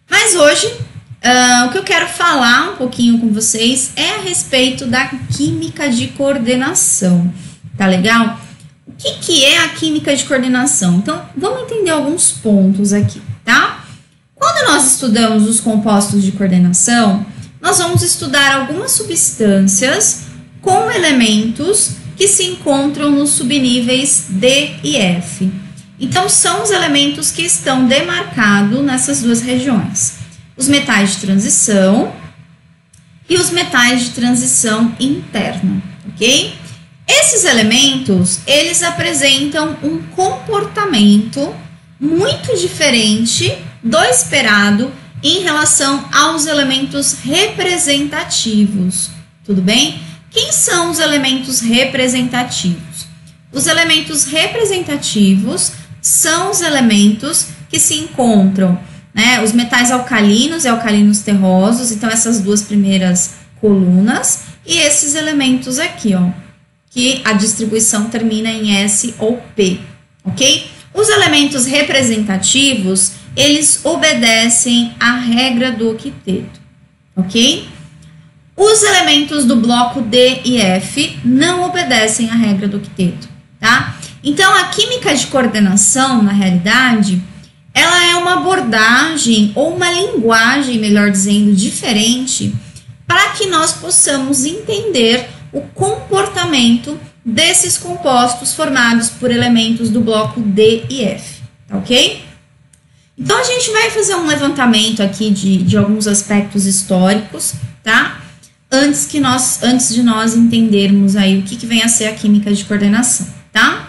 Mas hoje, o que eu quero falar um pouquinho com vocês é a respeito da química de coordenação, tá legal? O que é a química de coordenação? Então, vamos entender alguns pontos aqui, tá? Quando nós estudamos os compostos de coordenação, nós vamos estudar algumas substâncias com elementos que se encontram nos subníveis D e F. Então, são os elementos que estão demarcados nessas duas regiões. Os metais de transição e os metais de transição interna, ok? Esses elementos, eles apresentam um comportamento muito diferente do esperado em relação aos elementos representativos, tudo bem? Quem são os elementos representativos? Os elementos representativos são os elementos que se encontram, né, os metais alcalinos e alcalinos terrosos, então essas duas primeiras colunas, e esses elementos aqui, ó, que a distribuição termina em S ou P, ok? Os elementos representativos, eles obedecem à regra do octeto, ok? Os elementos do bloco D e F não obedecem à regra do octeto, tá? Então, a química de coordenação, na realidade, ela é uma abordagem ou uma linguagem, melhor dizendo, diferente para que nós possamos entender o comportamento desses compostos formados por elementos do bloco D e F, tá ok? Então, a gente vai fazer um levantamento aqui de alguns aspectos históricos, tá? Antes de nós entendermos aí o que vem a ser a química de coordenação, tá?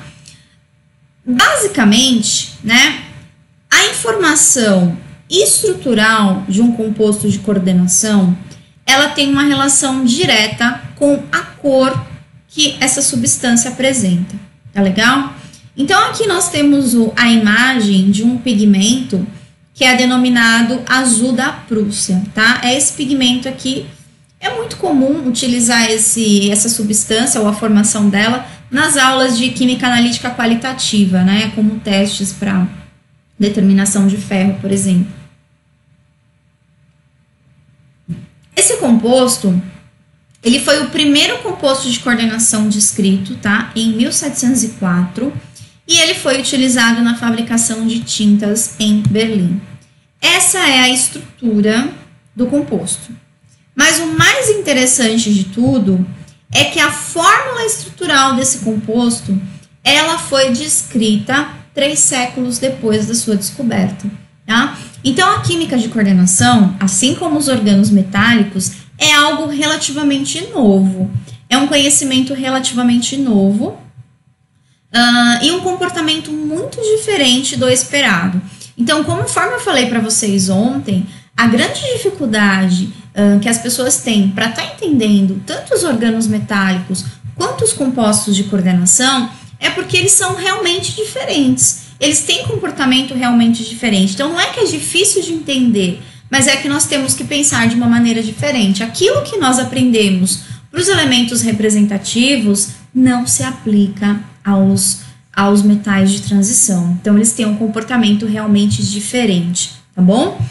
Basicamente, né, a informação estrutural de um composto de coordenação, ela tem uma relação direta com a cor que essa substância apresenta, tá legal? Então, aqui nós temos a imagem de um pigmento que é denominado azul da Prússia, tá? É esse pigmento aqui. É muito comum utilizar essa substância ou a formação dela nas aulas de química analítica qualitativa, né? Como testes para determinação de ferro, por exemplo. Esse composto, ele foi o primeiro composto de coordenação descrito, tá? Em 1704, e ele foi utilizado na fabricação de tintas em Berlim. Essa é a estrutura do composto. Mas o mais interessante de tudo é que a fórmula estrutural desse composto, ela foi descrita 3 séculos depois da sua descoberta, tá? Então, a química de coordenação, assim como os organos metálicos, é algo relativamente novo. É um conhecimento relativamente novo e um comportamento muito diferente do esperado. Então, conforme eu falei para vocês ontem, a grande dificuldade que as pessoas têm para estar entendendo tanto os organos metálicos quanto os compostos de coordenação é porque eles são realmente diferentes. Eles têm comportamento realmente diferente. Então, não é que é difícil de entender, mas é que nós temos que pensar de uma maneira diferente. Aquilo que nós aprendemos para os elementos representativos não se aplica aos metais de transição. Então, eles têm um comportamento realmente diferente, tá bom?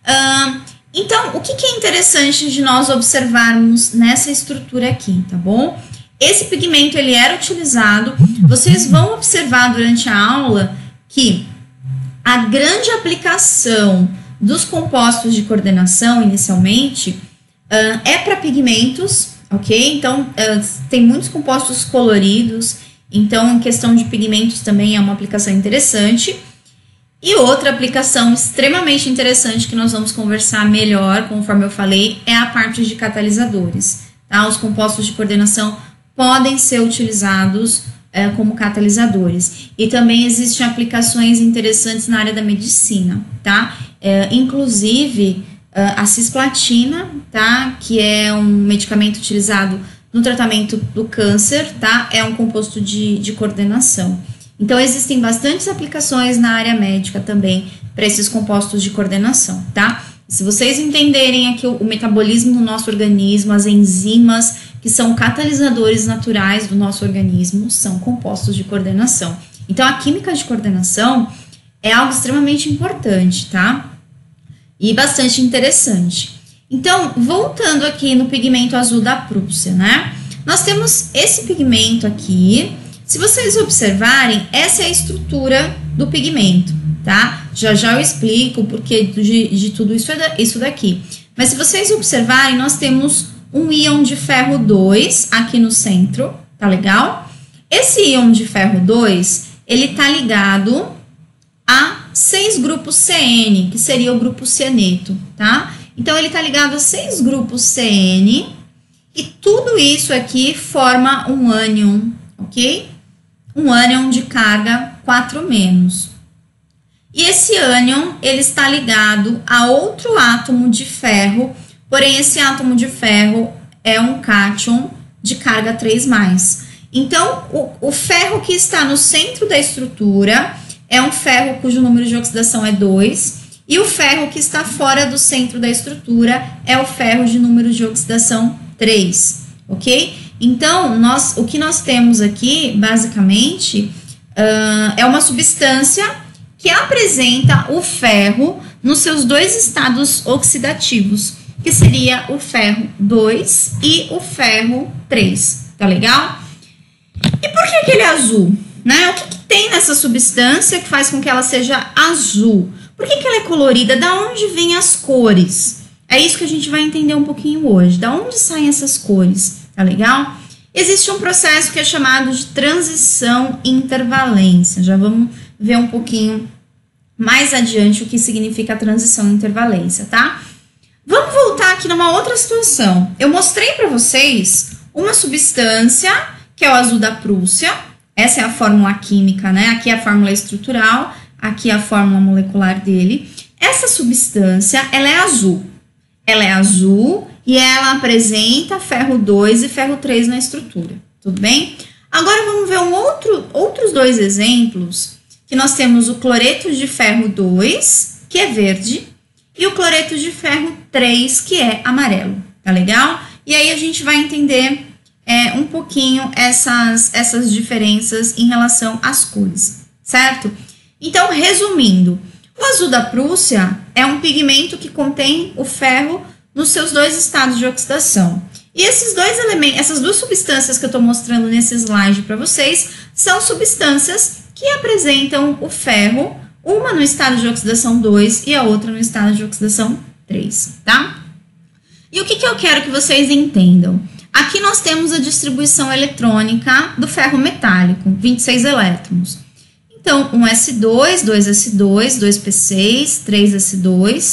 Então, o que é interessante de nós observarmos nessa estrutura aqui, tá bom? Esse pigmento, ele era utilizado, vocês vão observar durante a aula que a grande aplicação dos compostos de coordenação, inicialmente, é para pigmentos, ok? Então, tem muitos compostos coloridos, então, em questão de pigmentos também é uma aplicação interessante. E outra aplicação extremamente interessante que nós vamos conversar melhor, conforme eu falei, é a parte de catalisadores, tá? Os compostos de coordenação podem ser utilizados como catalisadores. E também existem aplicações interessantes na área da medicina, tá? Inclusive, a cisplatina, tá? Que é um medicamento utilizado no tratamento do câncer, tá? É um composto de coordenação. Então, existem bastantes aplicações na área médica também para esses compostos de coordenação, tá? Se vocês entenderem aqui o metabolismo do nosso organismo, as enzimas que são catalisadores naturais do nosso organismo, são compostos de coordenação. Então, a química de coordenação é algo extremamente importante, tá? e bastante interessante. Então, voltando aqui no pigmento azul da Prússia, né? Nós temos esse pigmento aqui. Se vocês observarem, essa é a estrutura do pigmento, tá? Já já eu explico o porquê de tudo isso daqui. Mas se vocês observarem, nós temos um íon de ferro 2 aqui no centro, tá legal? Esse íon de ferro 2, ele tá ligado a 6 grupos CN, que seria o grupo cianeto, tá? Então, ele tá ligado a 6 grupos CN e tudo isso aqui forma um ânion, ok? Um ânion de carga 4-. E esse ânion, ele está ligado a outro átomo de ferro, porém esse átomo de ferro é um cátion de carga 3+. Então, o ferro que está no centro da estrutura é um ferro cujo número de oxidação é 2, e o ferro que está fora do centro da estrutura é o ferro de número de oxidação 3, ok? Então, o que nós temos aqui, basicamente, é uma substância que apresenta o ferro nos seus 2 estados oxidativos, que seria o ferro 2 e o ferro 3, tá legal? E por que ele é azul? Né? O que tem nessa substância que faz com que ela seja azul? Por que ela é colorida? Da onde vêm as cores? É isso que a gente vai entender um pouquinho hoje. Da onde saem essas cores? Tá legal? Existe um processo que é chamado de transição intervalência. Já vamos ver um pouquinho mais adiante o que significa a transição intervalência, tá? Vamos voltar aqui numa outra situação. Eu mostrei para vocês uma substância que é o azul da Prússia. Essa é a fórmula química, né? Aqui é a fórmula estrutural, aqui é a fórmula molecular dele. Essa substância, ela é azul. Ela é azul e ela apresenta ferro 2 e ferro 3 na estrutura, tudo bem? Agora vamos ver outros 2 exemplos, que nós temos o cloreto de ferro 2, que é verde, e o cloreto de ferro 3, que é amarelo, tá legal? E aí a gente vai entender um pouquinho essas diferenças em relação às cores, certo? Então, resumindo, o azul da Prússia é um pigmento que contém o ferro nos seus 2 estados de oxidação. E esses 2 elementos, essas 2 substâncias que eu estou mostrando nesse slide para vocês, são substâncias que apresentam o ferro, uma no estado de oxidação 2 e a outra no estado de oxidação 3, tá? E o que eu quero que vocês entendam? Aqui nós temos a distribuição eletrônica do ferro metálico, 26 elétrons. Então, 1s2, 2s2, 2p6, 3s2,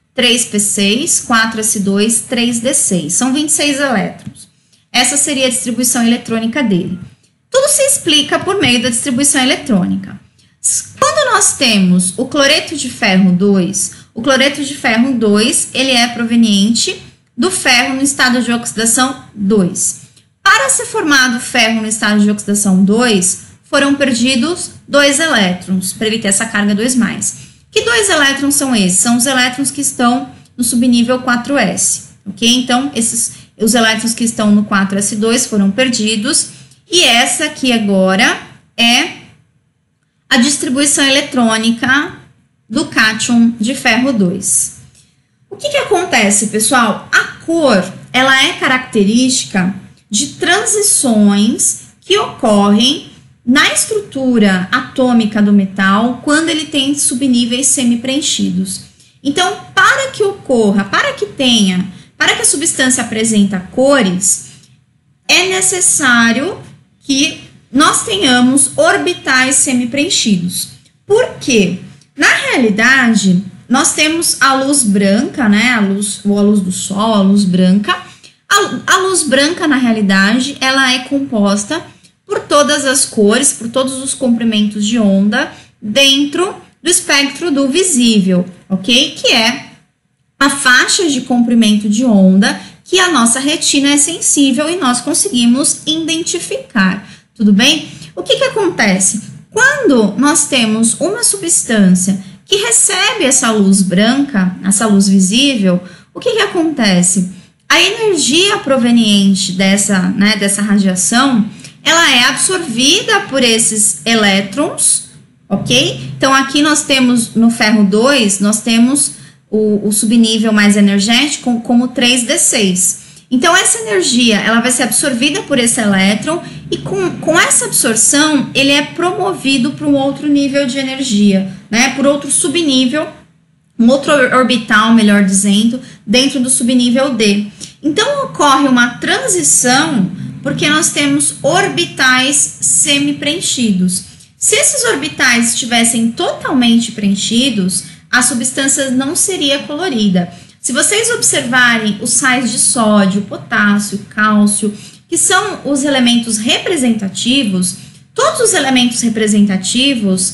3p6, 4s2, 3d6. São 26 elétrons. Essa seria a distribuição eletrônica dele. Tudo se explica por meio da distribuição eletrônica. Quando nós temos o cloreto de ferro 2, o cloreto de ferro 2, ele é proveniente do ferro no estado de oxidação 2. Para ser formado ferro no estado de oxidação 2, foram perdidos 2 elétrons, para ele ter essa carga 2+. Que 2 elétrons são esses? São os elétrons que estão no subnível 4s, ok? Então, os elétrons que estão no 4s2 foram perdidos, e essa aqui agora é a distribuição eletrônica do cátion de ferro 2. O que acontece, pessoal? A cor, ela é característica de transições que ocorrem na estrutura atômica do metal quando ele tem subníveis semi-preenchidos. Então, para que ocorra, para que a substância apresente cores, é necessário que nós tenhamos orbitais semi-preenchidos. Por quê? Na realidade, nós temos a luz branca, né? A luz do sol, a luz branca. A luz branca, na realidade, ela é composta por todas as cores, por todos os comprimentos de onda dentro do espectro do visível, ok? Que é a faixa de comprimento de onda que a nossa retina é sensível e nós conseguimos identificar, tudo bem? O que acontece? Quando nós temos uma substância que recebe essa luz branca, essa luz visível, o que acontece? A energia proveniente dessa radiação, ela é absorvida por esses elétrons, ok? Então, aqui nós temos, no ferro 2, nós temos o subnível mais energético como 3d6. Então, essa energia ela vai ser absorvida por esse elétron e com essa absorção, ele é promovido para um outro nível de energia, né? Por outro subnível, um outro orbital, melhor dizendo, dentro do subnível D. Então, ocorre uma transição porque nós temos orbitais semi-preenchidos. Se esses orbitais estivessem totalmente preenchidos, a substância não seria colorida. Se vocês observarem os sais de sódio, potássio, cálcio, que são os elementos representativos, todos os elementos representativos,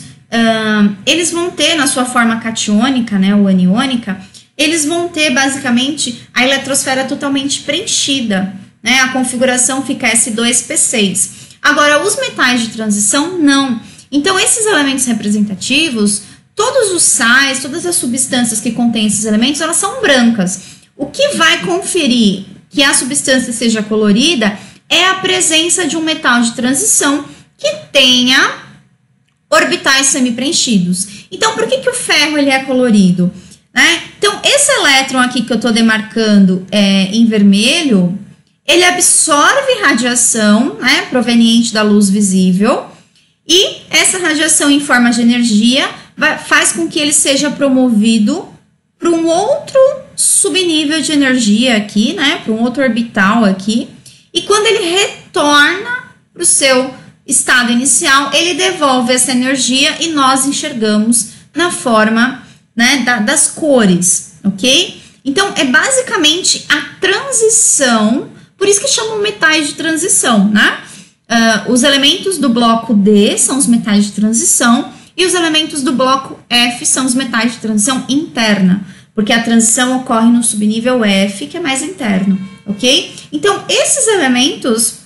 eles vão ter na sua forma catiônica, né, ou aniônica, eles vão ter basicamente a eletrosfera totalmente preenchida, né, a configuração fica S2P6. Agora, os metais de transição, não. Então, esses elementos representativos, todos os sais, todas as substâncias que contêm esses elementos, elas são brancas. O que vai conferir que a substância seja colorida é a presença de um metal de transição que tenha orbitais semi-preenchidos. Então, por que o ferro ele é colorido? Né? Então, esse elétron aqui que eu estou demarcando em vermelho, ele absorve radiação, né, proveniente da luz visível, e essa radiação em forma de energia faz com que ele seja promovido para um outro subnível de energia aqui, né, para um outro orbital aqui, e quando ele retorna para o seu estado inicial, ele devolve essa energia e nós enxergamos na forma, né, das cores, ok? Então, é basicamente a transição, por isso que chamam metais de transição, né? Os elementos do bloco D são os metais de transição e os elementos do bloco F são os metais de transição interna, porque a transição ocorre no subnível F, que é mais interno, ok? Então, esses elementos,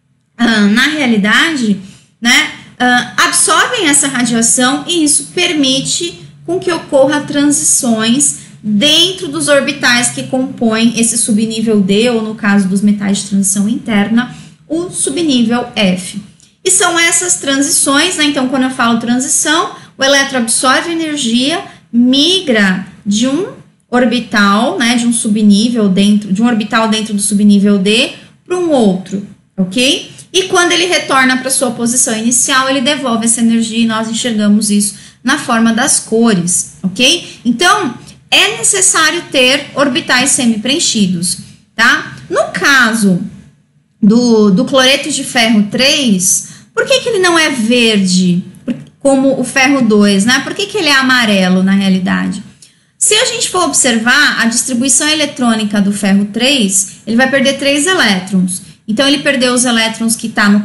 na realidade, né, absorvem essa radiação e isso permite com que ocorra transições dentro dos orbitais que compõem esse subnível D, ou no caso dos metais de transição interna, o subnível F. E são essas transições, né? Então, quando eu falo transição, o elétron absorve energia, migra de um orbital, né, de um subnível de um orbital dentro do subnível D para um outro, ok? E quando ele retorna para sua posição inicial, ele devolve essa energia e nós enxergamos isso na forma das cores, ok? Então, é necessário ter orbitais semi-preenchidos, tá? No caso do cloreto de ferro 3, por que ele não é verde, como o ferro 2, né? Por que ele é amarelo, na realidade? Se a gente for observar a distribuição eletrônica do ferro 3, ele vai perder 3 elétrons. Então, ele perdeu os elétrons que está no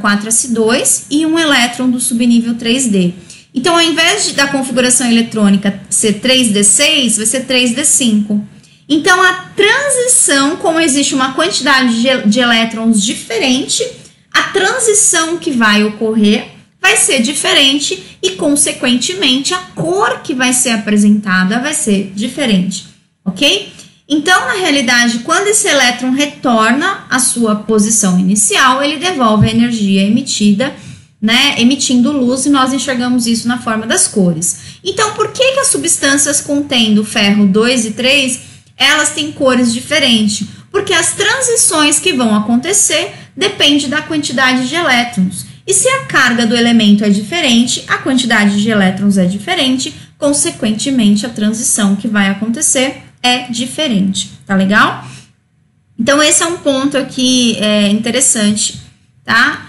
4s2 e um elétron do subnível 3d. Então, ao invés da configuração eletrônica ser 3d6, vai ser 3d5. Então, a transição, como existe uma quantidade de elétrons diferente, a transição que vai ocorrer vai ser diferente e, consequentemente, a cor que vai ser apresentada vai ser diferente, ok? Então, na realidade, quando esse elétron retorna à sua posição inicial, ele devolve a energia emitida, né, emitindo luz, e nós enxergamos isso na forma das cores. Então, por que as substâncias contendo ferro 2 e 3, elas têm cores diferentes? Porque as transições que vão acontecer dependem da quantidade de elétrons. E se a carga do elemento é diferente, a quantidade de elétrons é diferente, consequentemente, a transição que vai acontecer é diferente, tá legal? Então, esse é um ponto aqui interessante, tá?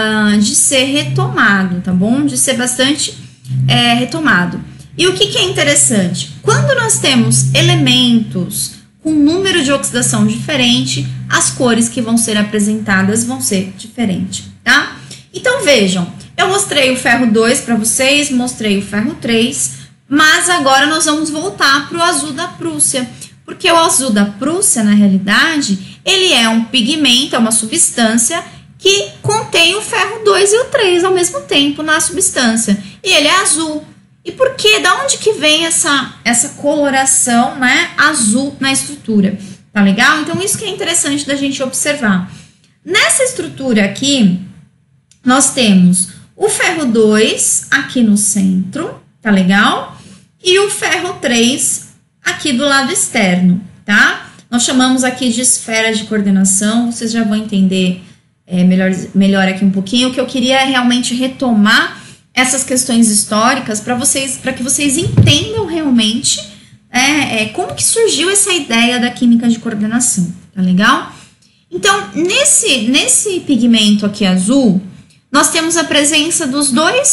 De ser retomado, tá bom? De ser bastante retomado. E o que é interessante? Quando nós temos elementos com número de oxidação diferente, as cores que vão ser apresentadas vão ser diferentes, tá? Então, vejam, eu mostrei o ferro 2 para vocês, mostrei o ferro 3, mas agora nós vamos voltar para o azul da Prússia, porque o azul da Prússia, na realidade, ele é um pigmento, é uma substância que contém o ferro 2 e o 3 ao mesmo tempo na substância, e ele é azul. E por quê? Da onde que vem essa coloração, né, azul na estrutura? Tá legal? Então, isso que é interessante da gente observar. Nessa estrutura aqui, nós temos o ferro 2 aqui no centro, tá legal? E o ferro 3 aqui do lado externo, tá? Nós chamamos aqui de esfera de coordenação, vocês já vão entender melhor aqui um pouquinho. O que eu queria é realmente retomar essas questões históricas para que vocês entendam realmente como que surgiu essa ideia da química de coordenação, tá legal? Então, nesse pigmento aqui azul, nós temos a presença dos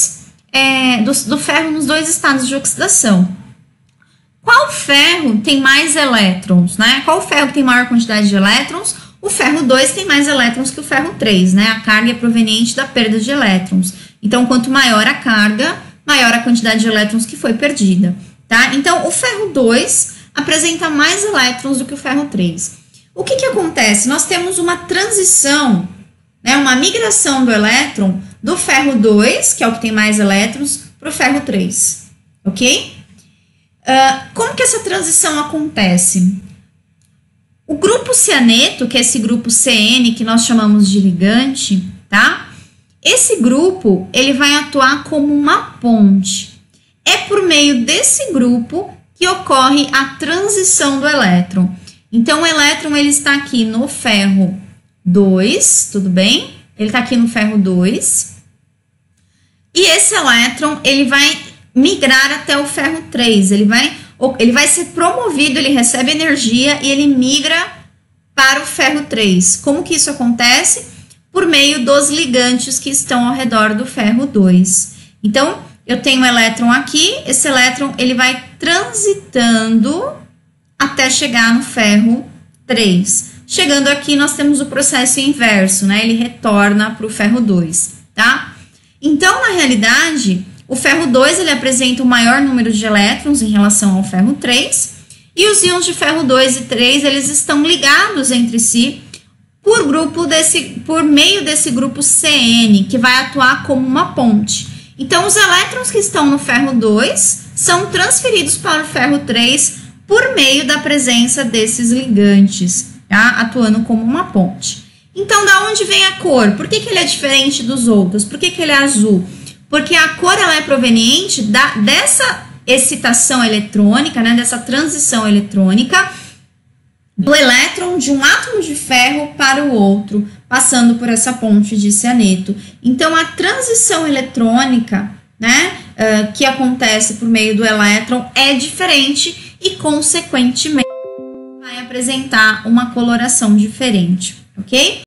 do ferro nos dois estados de oxidação. Qual ferro tem mais elétrons, né? Qual ferro que tem maior quantidade de elétrons? O ferro 2 tem mais elétrons que o ferro 3, né? A carga é proveniente da perda de elétrons. Então, quanto maior a carga, maior a quantidade de elétrons que foi perdida, tá? Então, o ferro 2 apresenta mais elétrons do que o ferro 3. O que acontece? Nós temos uma transição, né? Uma migração do elétron do ferro 2, que é o que tem mais elétrons, para o ferro 3, ok? Como que essa transição acontece? O grupo cianeto, que é esse grupo CN que nós chamamos de ligante, tá? Esse grupo, ele vai atuar como uma ponte. É por meio desse grupo que ocorre a transição do elétron. Então, o elétron, ele está aqui no ferro 2, tudo bem? Ele está aqui no ferro 2. E esse elétron, ele vai migrar até o ferro 3. Ele vai ser promovido, ele recebe energia e ele migra para o ferro 3. Como que isso acontece? Por meio dos ligantes que estão ao redor do ferro 2. Então, eu tenho um elétron aqui, esse elétron ele vai transitando até chegar no ferro 3. Chegando aqui, nós temos o processo inverso, né? Ele retorna para o ferro 2, tá? Então, na realidade, o ferro 2 ele apresenta o maior número de elétrons em relação ao ferro 3, e os íons de ferro 2 e 3, eles estão ligados entre si por meio desse grupo CN, que vai atuar como uma ponte. Então, os elétrons que estão no ferro 2 são transferidos para o ferro 3 por meio da presença desses ligantes, tá? Atuando como uma ponte. Então, da onde vem a cor? Por que ele é diferente dos outros? Por que ele é azul? Porque a cor ela é proveniente dessa excitação eletrônica, né, dessa transição eletrônica do elétron de um átomo de ferro para o outro, passando por essa ponte de cianeto. Então, a transição eletrônica, né, que acontece por meio do elétron é diferente e, consequentemente, vai apresentar uma coloração diferente, ok?